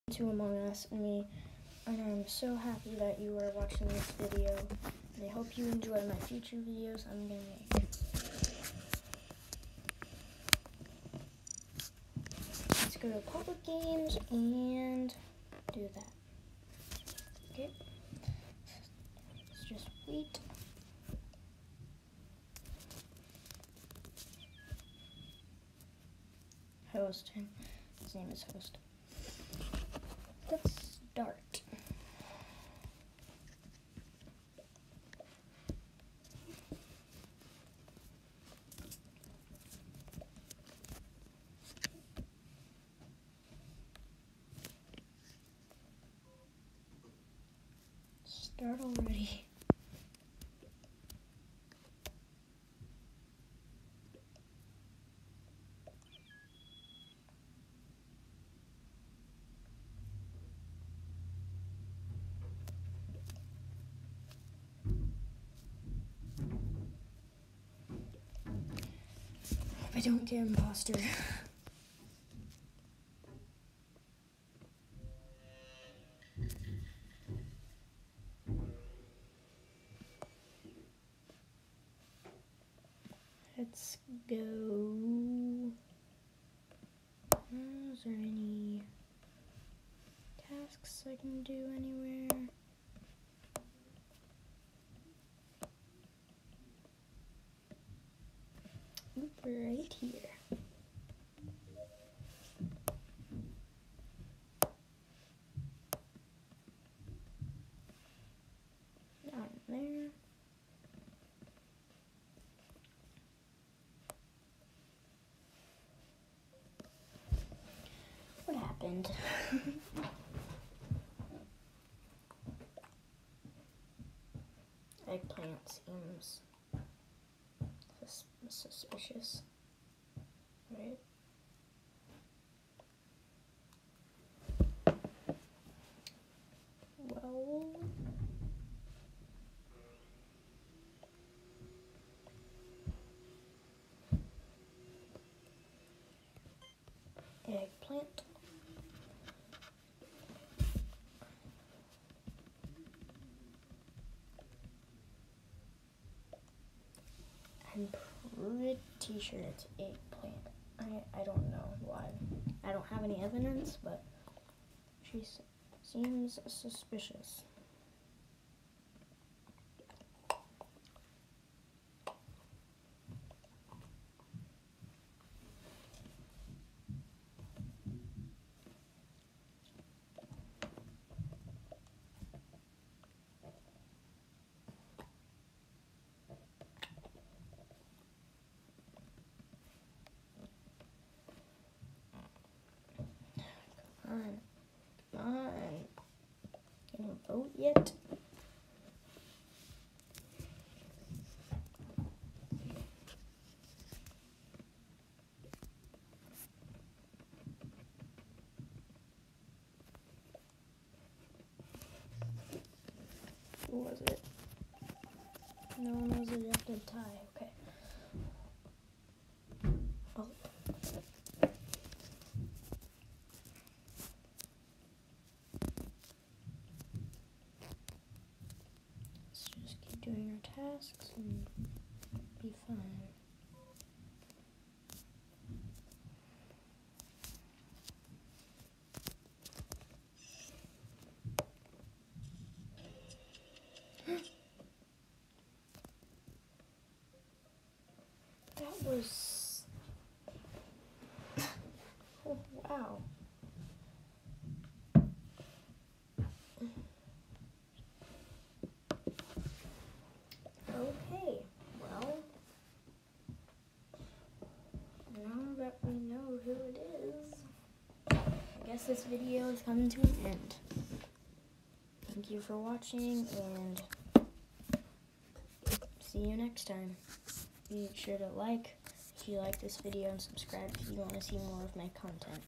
to Among Us and I'm so happy that you are watching this video, and I hope you enjoy my future videos I'm going to make. Let's go to public games and do that. Okay, let's just wait. Host, his name is Host. Let's start. Start already. I don't get imposter. Let's go. Is there any tasks I can do anywhere? Oop, right here. Down there. What happened? Eggplant seems suspicious, right? Well, eggplant. I'm pretty sure it's eggplant. I don't know why. I don't have any evidence, but she seems suspicious. Come on. Can you vote yet? Who was it? No one was ejected. Tie. Okay. Oh. Let's just keep doing our tasks and be fine. That was... Oh, wow. Okay, well, now that we know who it is, I guess this video is coming to an end. Thank you for watching, and see you next time. Be sure to like if you like this video and subscribe if you want to see more of my content.